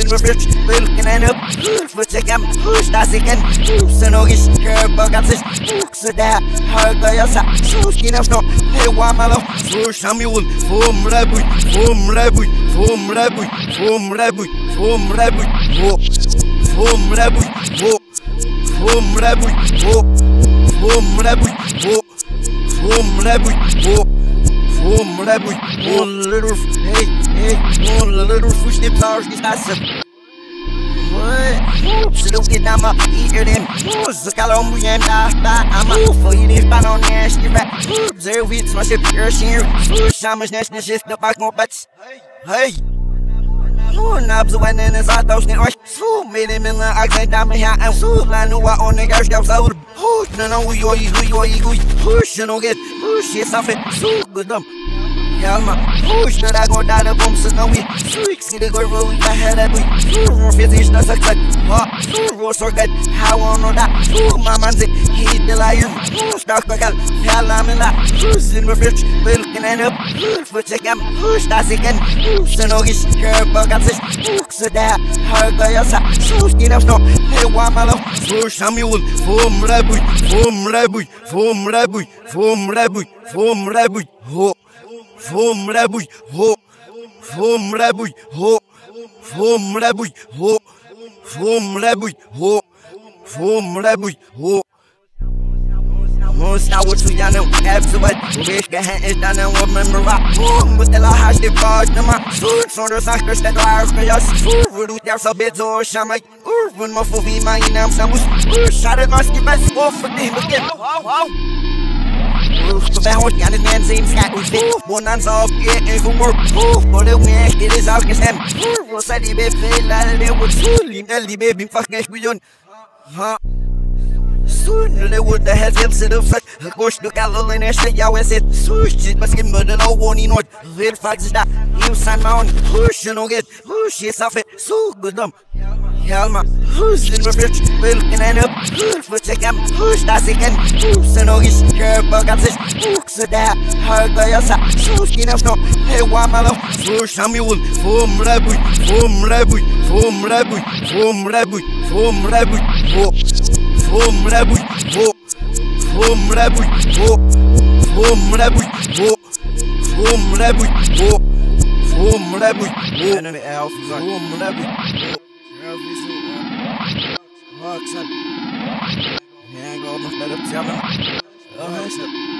in Reversings, looking at up. For checking, that's again. So no is curb, but got this. So that hard by us. So skin of no, hey, one malo. So Samuel, from Rabu, from Rabu, from Rabu, from Rabu, from Rabu, from Rabu, from Rabu, from Rabu, from Rabu, from Rabu, one little, hey, one little fish that powers is not some. Se não que dá uma eater them, se cala um mulher da ama, foi eles para não nascer, zero hits, mas se piercing, chamas nesta shift da back no bats, hey. Nabs when in his autos, so made him in the accent, I'm here, and so I know what on the gas down out. No, who you push, you know, get push, it's off it, so good. Calma, push that I go down the bumps and we see the girl rolling my head at we finish the success. Roll so good, how on that? My man's it, he the liar. Stuck like a I'm in that. Who's in Reversings, looking at up. For check him, push that's again. So no, he's scared, but got this. So that hard by us. So skin of no, hey, one malo. So Samuel, from Rabu, from Rabu, from Rabu, from Rabu, from Rabu, ho. From Rabu, ho, from Rabu, ho, from Rabu, ho, from Rabu, ho, from Rabu, ho. Most now what we done, absolute. Wish the hand is done and we'll remember rock. But the law has the bars, the man. So the suckers that are for us. Voodoo, there's a bit of shamay. When my fool be my name, some shot at my skip as off for them again. Wow. So that horse got his man same scat with it. One hands off, yeah, and for work. For the man, it is out his hand. Was I the baby, like they would leave the baby fucking million. Huh? Soon they would the head to the fact. Of course, look at Lil and shit, y'all and said, switch, but skin, but the low one in what? Little facts that you sign my own. Push, you know, get push, it's off it. So good, Calma, who's in Reversings, looking at up. For check him, push that's again. So no, he's scared, but got this. So that hard by us. So skin of no, hey, one malo. So Samuel, from Rabu, from Rabu, from Rabu, from Rabu, from Rabu, from Rabu, ho, from Rabu, ho, from Rabu, ho, from Rabu, ho, from Rabu, ho, and the elf, from Rabu, ho, son. Yeah, go, but let up,